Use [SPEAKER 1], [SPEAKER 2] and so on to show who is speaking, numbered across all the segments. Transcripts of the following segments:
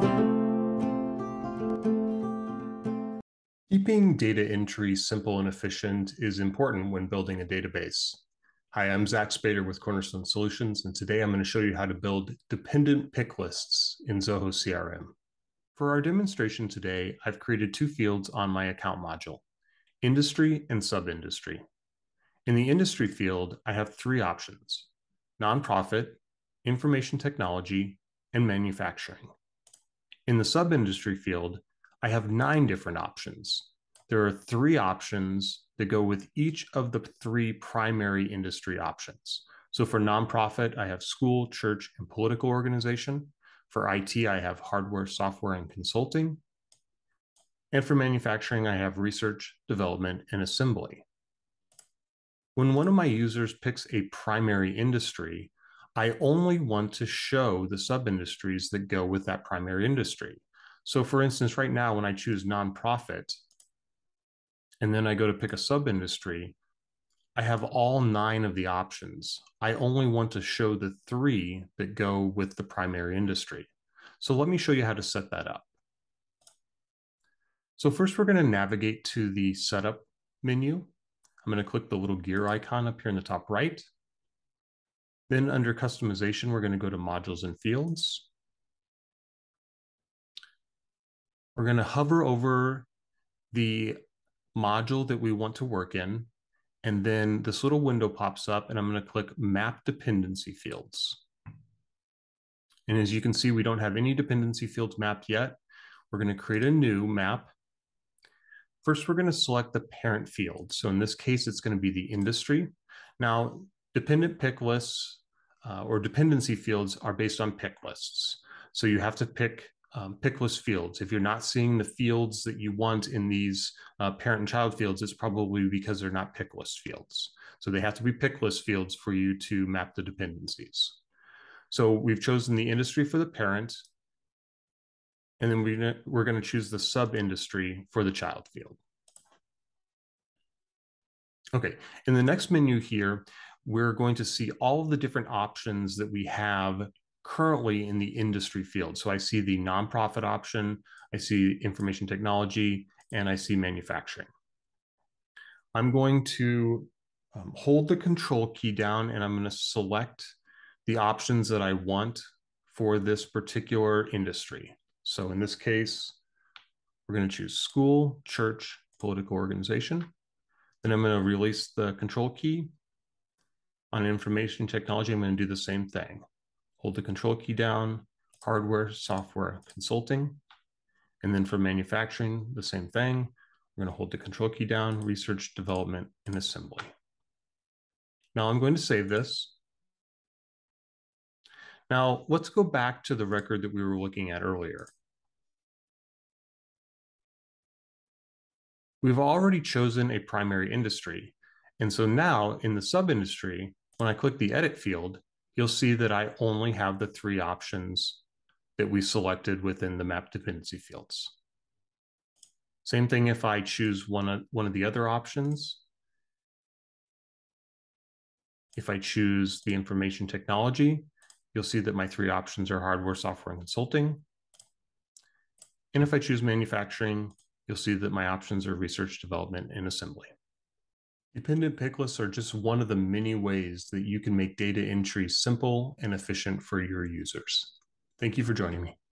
[SPEAKER 1] Keeping data entry simple and efficient is important when building a database. Hi, I'm Zach Spader with Cornerstone Solutions, and today I'm going to show you how to build dependent picklists in Zoho CRM. For our demonstration today, I've created two fields on my account module, industry and sub-industry. In the industry field, I have three options: nonprofit, information technology, and manufacturing. In the sub-industry field, I have 9 different options. There are 3 options that go with each of the 3 primary industry options. So for nonprofit, I have school, church, and political organization. For IT, I have hardware, software, and consulting. And for manufacturing, I have research, development, and assembly. When one of my users picks a primary industry, I only want to show the sub-industries that go with that primary industry. So for instance, right now, when I choose nonprofit, and then I go to pick a sub-industry, I have all 9 of the options. I only want to show the 3 that go with the primary industry. So let me show you how to set that up. So first, we're going to navigate to the Setup menu. I'm going to click the little gear icon up here in the top right. Then under Customization, we're going to go to Modules and Fields. We're going to hover over the module that we want to work in, and then this little window pops up, and I'm going to click Map Dependency Fields. And as you can see, we don't have any dependency fields mapped yet. We're going to create a new map. First, we're going to select the parent field. So in this case, it's going to be the industry. Now, dependent pick lists or dependency fields are based on pick lists. So you have to pick pick list fields. If you're not seeing the fields that you want in these parent and child fields, it's probably because they're not pick list fields. So they have to be pick list fields for you to map the dependencies. So we've chosen the industry for the parent, and then we're going to choose the sub-industry for the child field. Okay, in the next menu here, we're going to see all of the different options that we have currently in the industry field. So I see the nonprofit option, I see information technology, and I see manufacturing. I'm going to hold the control key down, and I'm going to select the options that I want for this particular industry. So in this case, we're going to choose school, church, political organization. Then I'm going to release the control key. On information technology, I'm going to do the same thing. Hold the control key down, hardware, software, consulting. And then for manufacturing, the same thing. We're going to hold the control key down, research, development, and assembly. Now I'm going to save this. Now let's go back to the record that we were looking at earlier. We've already chosen a primary industry. And so now in the sub-industry, when I click the edit field, you'll see that I only have the 3 options that we selected within the map dependency fields. Same thing if I choose one of the other options. If I choose the information technology, you'll see that my 3 options are hardware, software, and consulting. And if I choose manufacturing, you'll see that my options are research, development, and assembly. Dependent picklists are just one of the many ways that you can make data entry simple and efficient for your users. Thank you for joining me.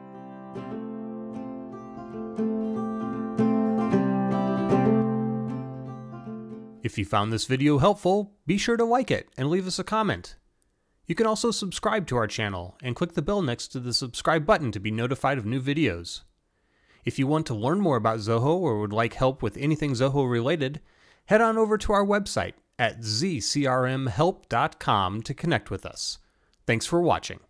[SPEAKER 2] If you found this video helpful, be sure to like it and leave us a comment. You can also subscribe to our channel and click the bell next to the subscribe button to be notified of new videos. If you want to learn more about Zoho or would like help with anything Zoho related, head on over to our website at zcrmhelp.com to connect with us. Thanks for watching.